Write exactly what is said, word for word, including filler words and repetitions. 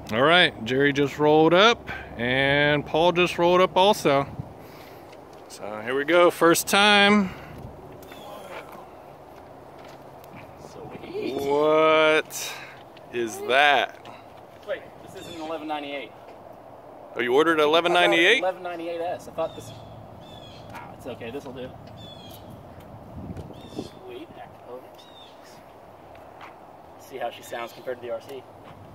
All right, Jerry just rolled up, and Paul just rolled up also. So here we go, first time. Sweet. What is that? Wait, this isn't an eleven ninety-eight. Oh, you ordered eleven ninety-eight? eleven ninety-eight S. I thought this. Ah, it's okay. This will do. Sweet. See how she sounds compared to the R C.